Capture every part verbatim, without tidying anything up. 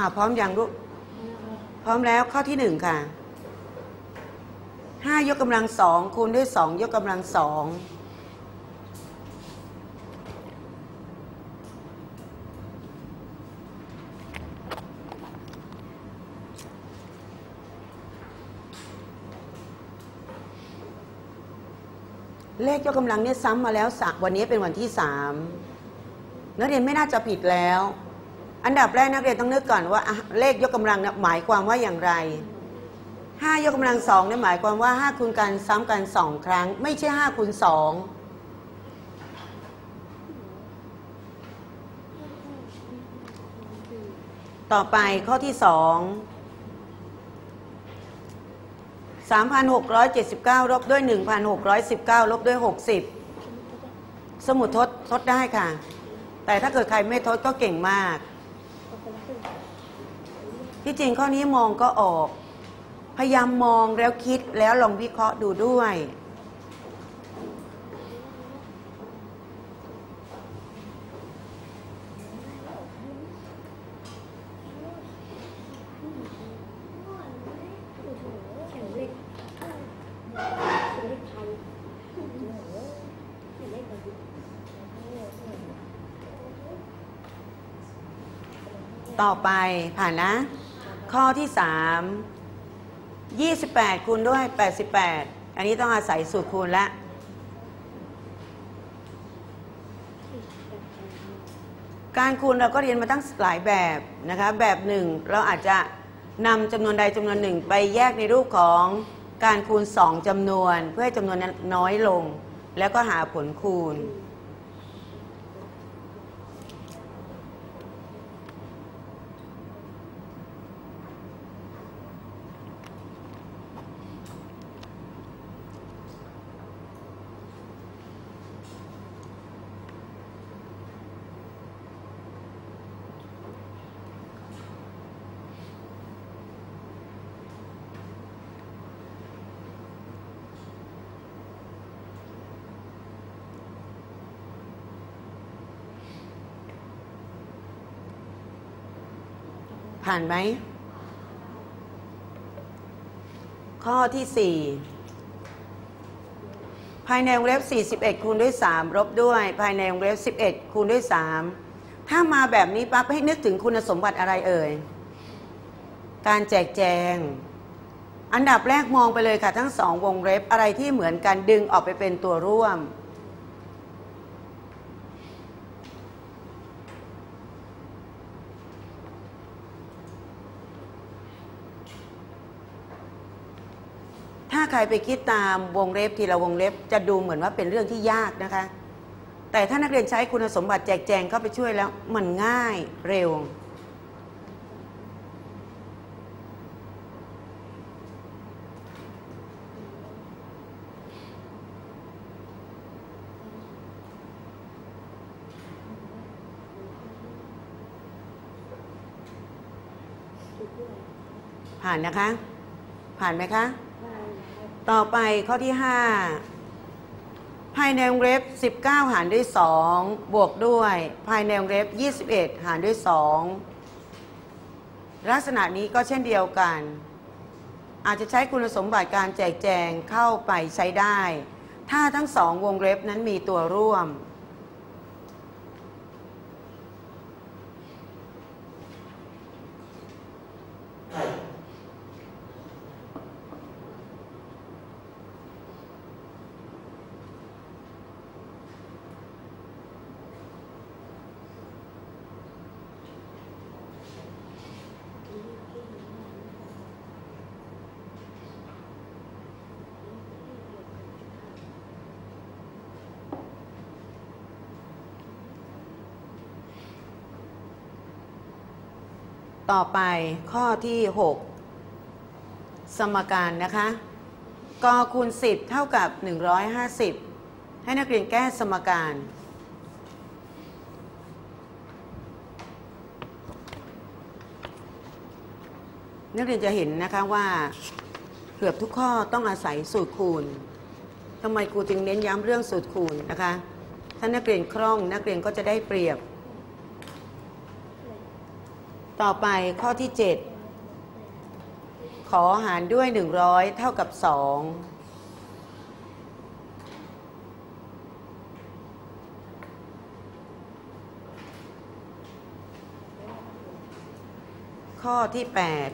าพร้อมอย่างลูกพร้อมแล้วข้อที่หนึ่งค่ะห้ายกกำลังสองคูณด้วยสองยกกำลังสองเลขยกกำลังเนี่ยซ้ำมาแล้ววันนี้เป็นวันที่สามนักเรียนไม่น่าจะผิดแล้วอันดับแรกนักเรียนต้องนึกก่อนว่าเลขยกกำลังหมายความว่าอย่างไรห้ายกกำลังสองเนี่ยหมายความว่าห้าคูณกันซ้ำกันสองครั้งไม่ใช่ห้าคูณสองต่อไปข้อที่สองสามพันหกร้อยเจ็ดสิบเก้าลบด้วยหนึ่งพันหกร้อยสิบเก้าลบด้วยหกสิบสมุดทดทดได้ค่ะแต่ถ้าเกิดใครไม่ทดก็เก่งมากที่จริงข้อนี้มองก็ออกพยายามมองแล้วคิดแล้วลองวิเคราะห์ดูด้วยต่อไปผ่านนะข้อที่สามยี่สิบแปดคูณด้วยแปดสิบแปดอันนี้ต้องอาศัยสูตรคูณละการคูณเราก็เรียนมาตั้งหลายแบบนะคะแบบหนึ่งเราอาจจะนำจำนวนใดจำนวนหนึ่งไปแยกในรูปของการคูณสองจำนวนเพื่อให้จำนวนนั้นน้อยลงแล้วก็หาผลคูณผ่านไหมข้อที่สี่ภายในวงเล็บสี่สิบเอ็ดคูณด้วยสามลบด้วยภายในวงเล็บสิบเอ็ดคูณด้วยสามถ้ามาแบบนี้ปั๊บให้นึกถึงคุณสมบัติอะไรเอ่ยการแจกแจงอันดับแรกมองไปเลยค่ะทั้งสองวงเล็บอะไรที่เหมือนกันดึงออกไปเป็นตัวร่วมถ้าใครไปคิดตามวงเล็บทีละวงเล็บจะดูเหมือนว่าเป็นเรื่องที่ยากนะคะแต่ถ้านักเรียนใช้คุณสมบัติแจกแจงเข้าไปช่วยแล้วมันง่ายเร็วผ่านนะคะผ่านไหมคะต่อไปข้อที่ห้าภายในวงเล็บสิบเก้าหารด้วยสองบวกด้วยภายในวงเล็บยี่สิบเอ็ดหารด้วยสองลักษณะนี้ก็เช่นเดียวกันอาจจะใช้คุณสมบัติการแจกแจงเข้าไปใช้ได้ถ้าทั้งสองวงเล็บนั้นมีตัวร่วมต่อไปข้อที่หกสมการนะคะกคูณสิบเท่ากับหนึ่งร้อยห้าสิบให้นักเรียนแก้สมการนักเรียนจะเห็นนะคะว่าเกือบทุกข้อต้องอาศัยสูตรคูณทำไมครูจึงเน้นย้ำเรื่องสูตรคูณนะคะถ้านักเรียนคล่องนักเรียนก็จะได้เปรียบต่อไปข้อที่เจ็ดขอหารด้วยหนึ่งร้อยเท่ากับสองข้อที่แปด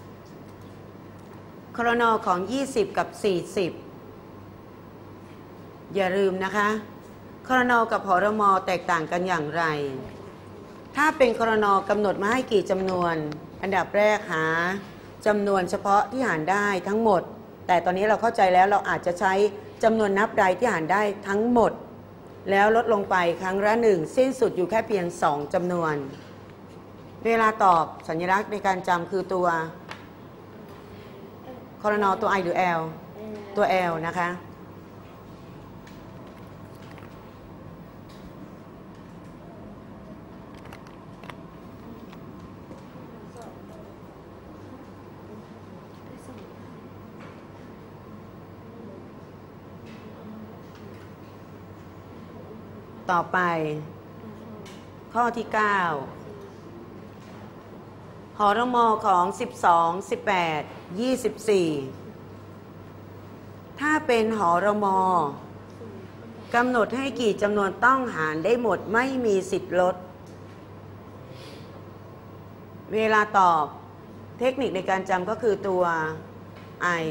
ครนของยี่สิบกับสี่สิบอย่าลืมนะคะครนกับหรมแตกต่างกันอย่างไรถ้าเป็นครนกำหนดมาให้กี่จำนวนอันดับแรกหาจำนวนเฉพาะที่หารได้ทั้งหมดแต่ตอนนี้เราเข้าใจแล้วเราอาจจะใช้จำนวนนับรายที่หารได้ทั้งหมดแล้วลดลงไปครั้งละหนึ่งสิ้นสุดอยู่แค่เพียงสองจำนวนเวลาตอบสัญลักษณ์ในการจำคือตัวครนตัว I หรือ L ตัว L นะคะต่อไปข้อที่เก้าหรมของสิบสอง สิบแปด ยี่สิบสี่ถ้าเป็นหรมกำหนดให้กี่จำนวนต้องหารได้หมดไม่มีสิทธิ์ลดเวลาตอบเทคนิคในการจำก็คือตัว I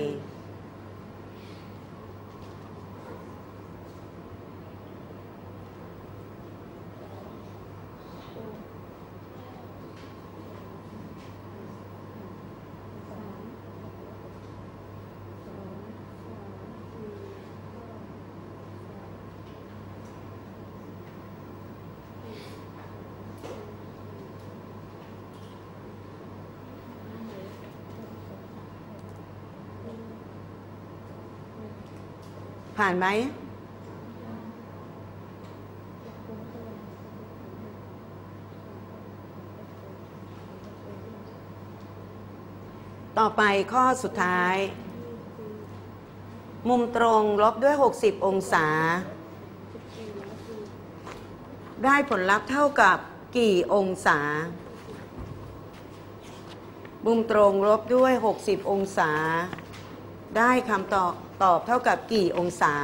ผ่านไหมต่อไปข้อสุดท้ายมุมตรงลบด้วยหกสิบองศาได้ผลลัพธ์เท่ากับกี่องศามุมตรงลบด้วยหกสิบองศาได้คำตอบตอบเท่ากับกี่องศา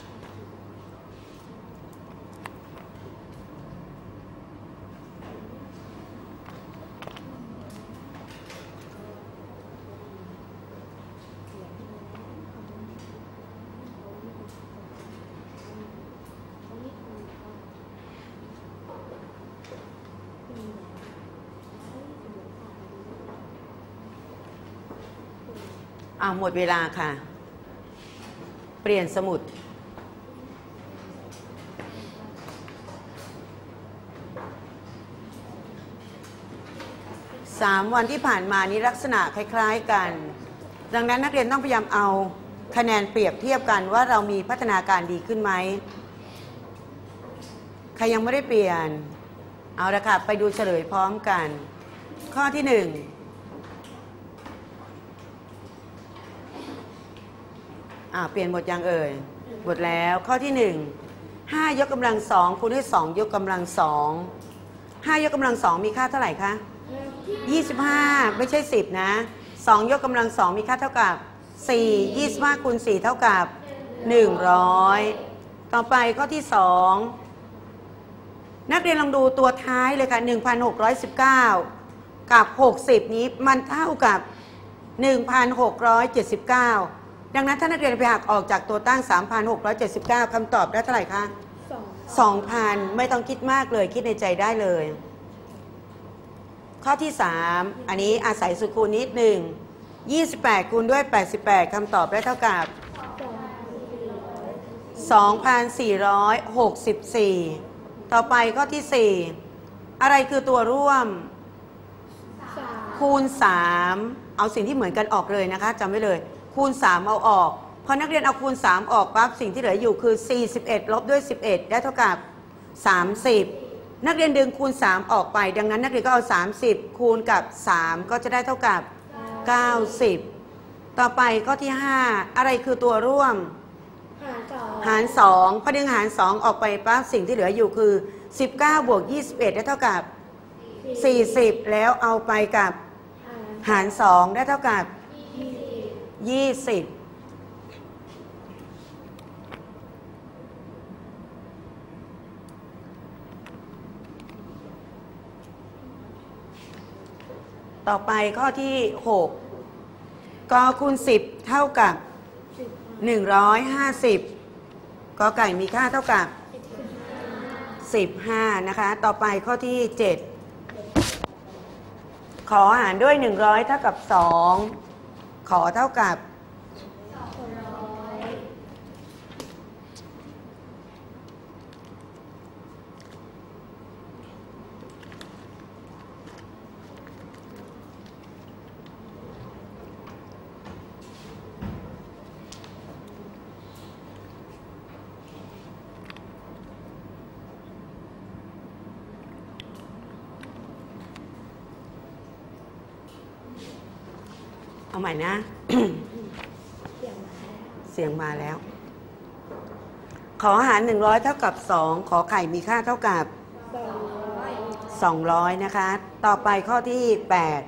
อ่าหมดเวลาค่ะเปลี่ยนสมุดสามวันที่ผ่านมานี้ลักษณะคล้ายๆกันดังนั้นนักเรียนต้องพยายามเอาคะแนนเปรียบเทียบกันว่าเรามีพัฒนาการดีขึ้นไหมใครยังไม่ได้เปลี่ยนเอาละค่ะไปดูเฉลยพร้อมกันข้อที่หนึ่งอ่าเปลี่ยนหมดยังเอ่ยหมดแล้วข้อที่หนึ่งห้ายกกำลังสองคูณด้วยสองยกกำลังสองห้ายกกำลังสองมีค่าเท่าไหร่คะยี่สิบห้าไม่ใช่สิบนะสองยกกำลังสองมีค่าเท่ากับสี่ ยี่สิบห้าคูณสี่เท่ากับหนึ่งร้อยต่อไปข้อที่สองนักเรียนลองดูตัวท้ายเลยค่ะหนึ่งพันหกร้อยสิบเก้ากับหกสิบนี้มันเท่ากับหนึ่งพันหกร้อยเจ็ดสิบเก้าดังนั้นถ้านักเรียนไปหักออกจากตัวตั้ง สามพันหกร้อยเจ็ดสิบเก้า คำตอบได้เท่าไหร่คะ สองพัน ไม่ต้องคิดมากเลยคิดในใจได้เลยข้อที่สามอันนี้อาศัยสูตรคูณนิดหนึ่งยี่สิบแปดคูณด้วยแปดสิบแปดคำตอบได้เท่ากับ สองพันสี่ร้อยหกสิบสี่ ต่อไปข้อที่สี่อะไรคือตัวร่วมคูณสามเอาสิ่งที่เหมือนกันออกเลยนะคะจำไว้เลยคูณสามเอาออกพอนักเรียนเอาคูณสามออกปั๊บสิ่งที่เหลืออยู่คือสี่สิบเอ็ดลบด้วยสิบเอ็ดได้เท่ากับสามสิบนักเรียนดึงคูณสามออกไปดังนั้นนักเรียนก็เอาสามสิบคูณกับสามก็จะได้เท่ากับเก้าสิบต่อไปข้อที่ห้าอะไรคือตัวร่วมหารสองพอดึงหารสองออกไปปั๊บสิ่งที่เหลืออยู่คือสิบเก้าบวกยี่สิบเอ็ดได้เท่ากับสี่สิบแล้วเอาไปกับหารสองได้เท่ากับยี่สิบต่อไปข้อที่หกกคูณสิบเท่ากับหนึ่งร้อยห้าสิบกไก่มีค่าเท่ากับสิบห้านะคะต่อไปข้อที่เจ็ดขอหารด้วยหนึ่งร้อยเท่ากับสองขอเท่ากับเอาใหม่นะ เสียงมาแล้วขอหารหนึ่งร้อยเท่ากับสองขอไข่มีค่าเท่ากับสองร้อยนะคะต่อไปข้อที่แปด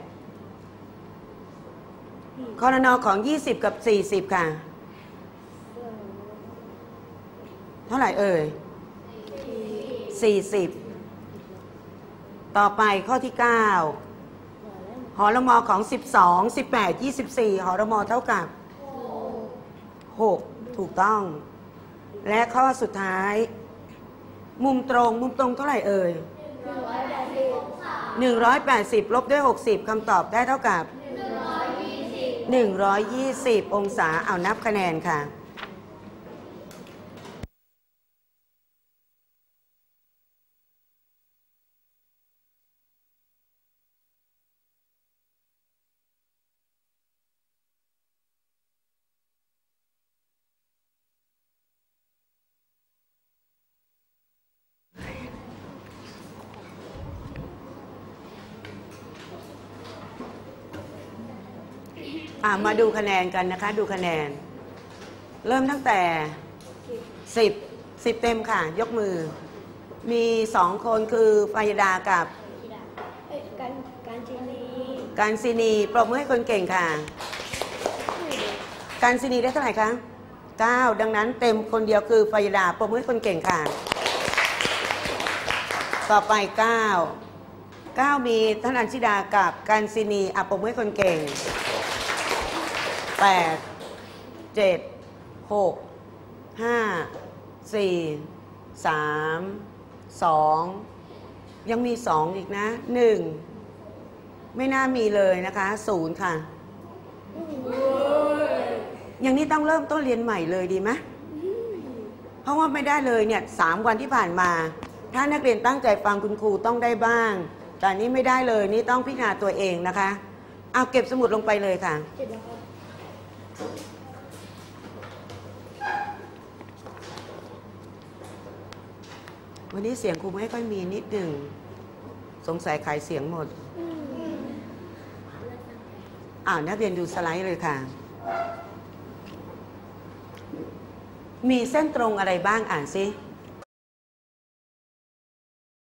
คอนอของยี่สิบกับสี่สิบค่ะเท่าไหร่เอ่ยสี่สิบต่อไปข้อที่เก้าหอรมอของสิบสอง สิบแปด ยี่สิบสี่หอรมอเท่ากับหกถูกต้องและข้อสุดท้ายมุมตรงมุมตรงเท่าไหร่เอ่ยหนึ่งร้อยแปดสิบลบด้วยหกสิบคำตอบได้เท่ากับหนึ่งร้อยยี่สิบองศาเอานับคะแนนค่ะมาดูคะแนนกันนะคะดูคะแนนเริ่มตั้งแต่สิบ สิบเต็มค่ะยกมือมีสองคนคือปายดากับการการศินีการศินีปรบมือให้คนเก่งค่ะการศินีได้เท่าไหร่คะเก้าดังนั้นเต็มคนเดียวคือปายดาปรบมือให้คนเก่งค่ะต่อไปเก้า เก้ามีท่านอัญชิดากับการศินีอ่ะปรบมือให้คนเก่งแปด เจ็ด หก ห้า สี่ สาม สองยังมีสองอีกนะหนึ่งไม่น่ามีเลยนะคะศูนย์ค่ะอย่างนี้ต้องเริ่มต้นเรียนใหม่เลยดีไหมเพราะว่าไม่ได้เลยเนี่ยสามวันที่ผ่านมาถ้านักเรียนตั้งใจฟังคุณครูต้องได้บ้างแต่นี้ไม่ได้เลยนี่ต้องพิจารณาตัวเองนะคะเอาเก็บสมุดลงไปเลยค่ะวันนี้เสียงครูไม่ค่อยมีนิดหนึ่งสงสัยขายเสียงหมดอ่านักเรียนดูสไลด์เลยค่ะมีเส้นตรงอะไรบ้างอ่านซิ